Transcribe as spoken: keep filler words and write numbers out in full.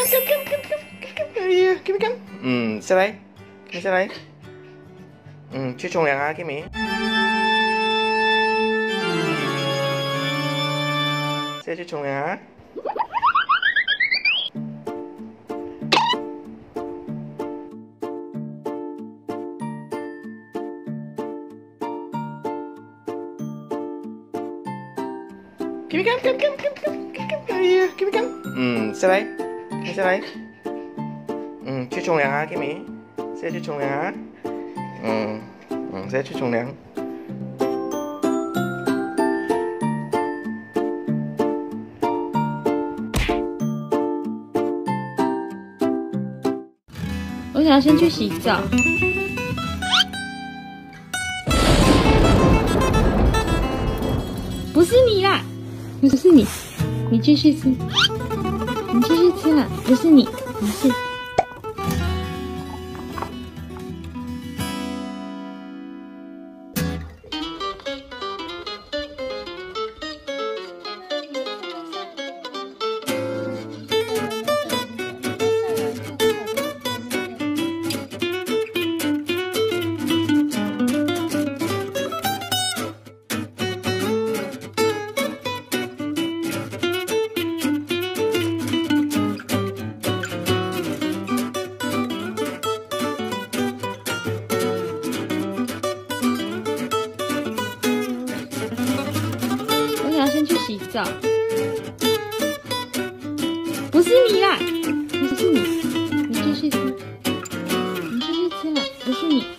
come come come come come， 哎呀 ，come come， 嗯，下来，看下来，嗯，去冲凉啊 ，Kimi， 现在去冲凉啊。 Kimi come come come come come come， 哎呀 ，Kimi come， 嗯，下来，看下来，嗯，去冲凉啊 ，Kimi， 现在去冲凉啊，嗯嗯，现在去冲凉。 我想要先去洗澡。 不是你啦，不是你，你继续吃，你继续吃啦，不是你，你是。先去洗澡，不是你啦，不是你，你继续吃，你继续吃啦，不是你。